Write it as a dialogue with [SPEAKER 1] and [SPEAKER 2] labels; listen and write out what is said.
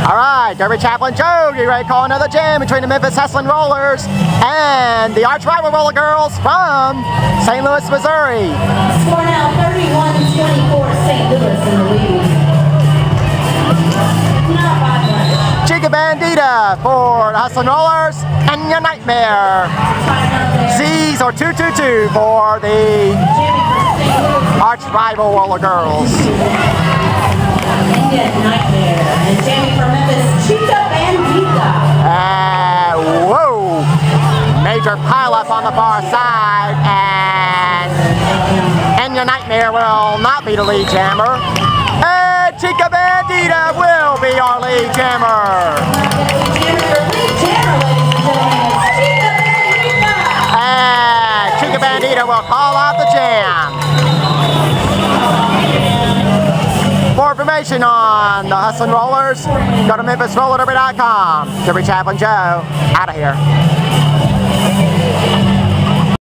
[SPEAKER 1] All right, Derby Chaplain Joe, you ready to call another jam between the Memphis Hustlin' Rollers and the arch rival Roller Girls from St. Louis, Missouri.
[SPEAKER 2] Score now 31-24, St. Louis in the lead. Not by much.
[SPEAKER 1] Chica Bandita for the Hustlin' Rollers and Your Nightmare. Z's or 222 for the arch rival Roller Girls.
[SPEAKER 2] Nightmare. And Jamie from Memphis, Chica Bandita.
[SPEAKER 1] Whoa! Major pileup on the far side, and Your Nightmare will not be the lead jammer. And Chica Bandita will be our lead jammer. And Chica Bandita will call out the jam. For information on the Hustlin' Rollers, go to MemphisRollerDerby.com. Derby Chaplain Joe, out of here.